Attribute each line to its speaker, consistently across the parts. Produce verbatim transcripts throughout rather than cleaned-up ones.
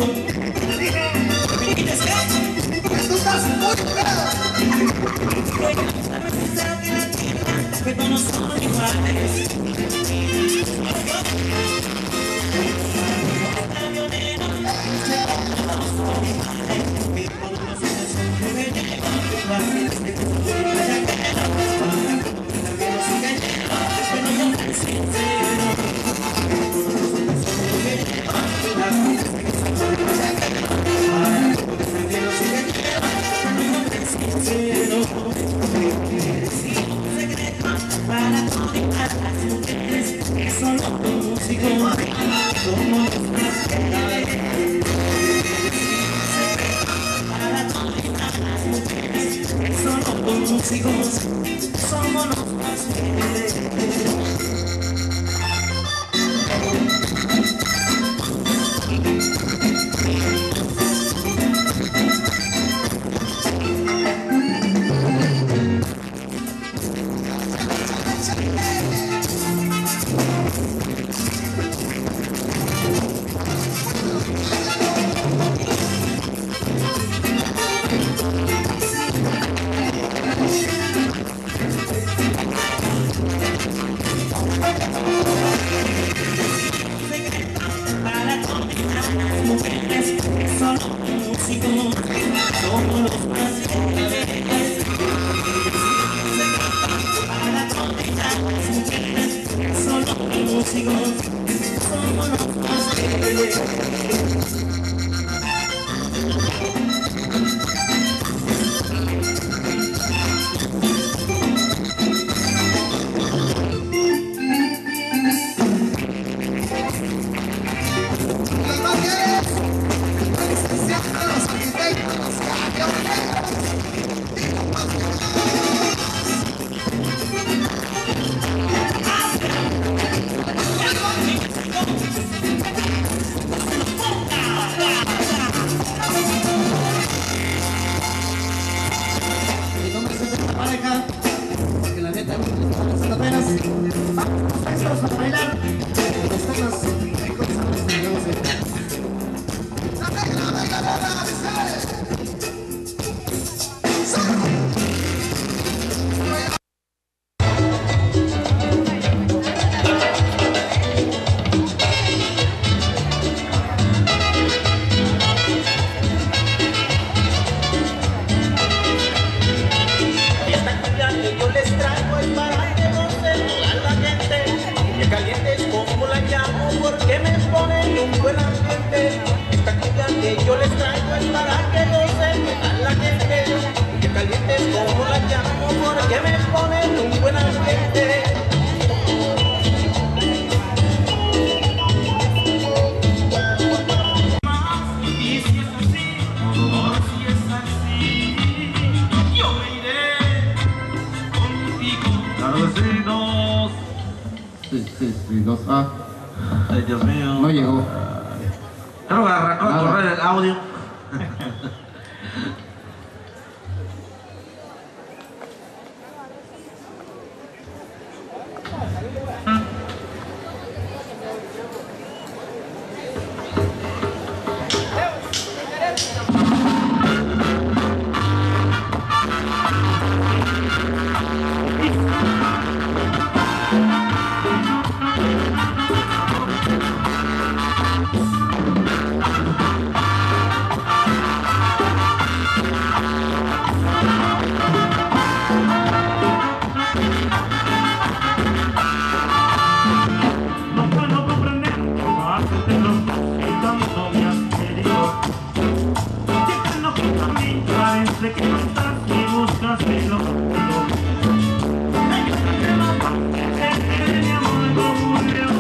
Speaker 1: Tú estás muy feo.
Speaker 2: Pero no son iguales. Para conectar a las mujeres que son los músicos, como los más grandes. Para conectar a las mujeres que son los músicos, somos los más grandes.
Speaker 3: Sí, sí, sí, dos A.
Speaker 4: Ay, Dios mío.
Speaker 3: No llegó.
Speaker 4: Creo que arrancó a correr el audio.
Speaker 5: De que no estás y buscas mi loco. Mi amor como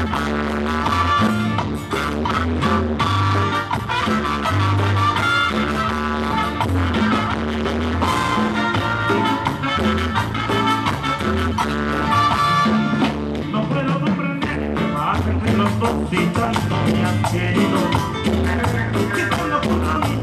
Speaker 5: No puedo comprender más entre los dos y tanto me has querido. Que solo por mí.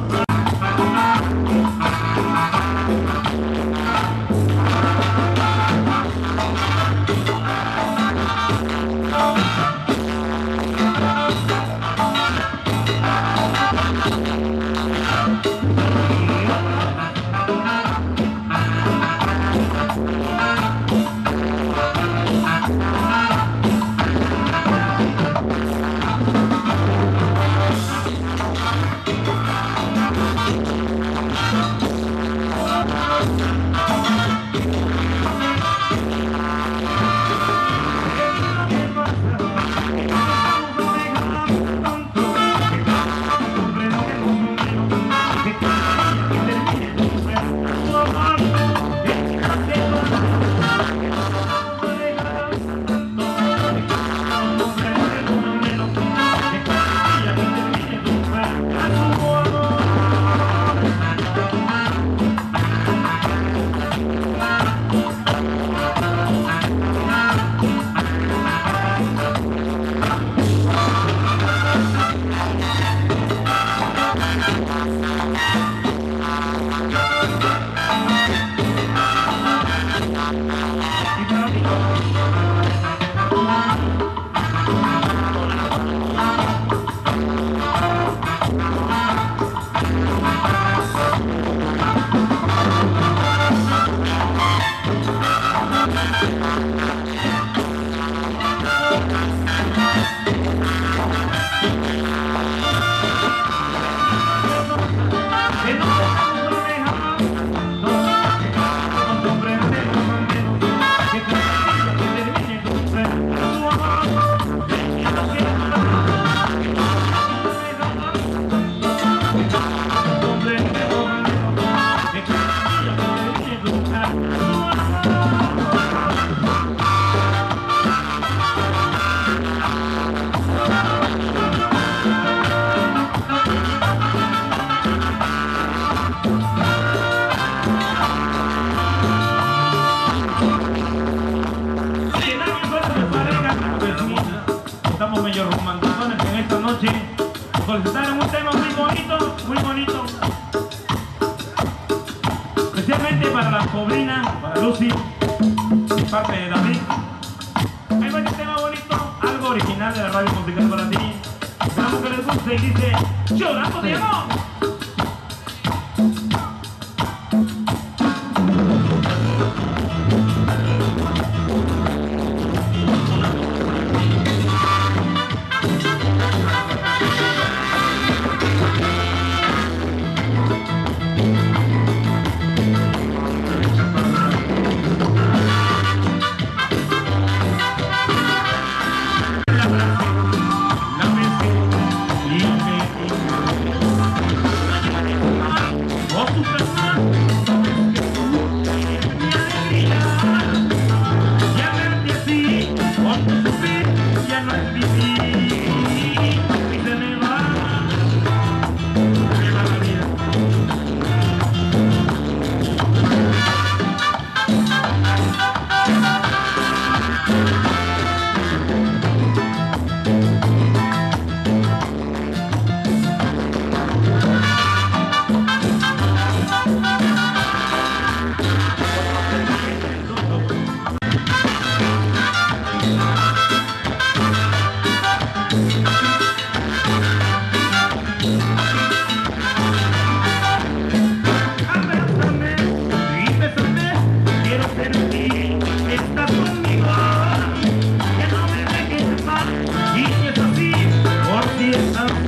Speaker 5: Solicitaron un tema muy bonito, muy bonito, especialmente para la sobrina, para Lucy, de parte de David. Ahí va este tema bonito, algo original de la radio musical para ti. Esperamos que les guste y dice Llorando de amor. Estás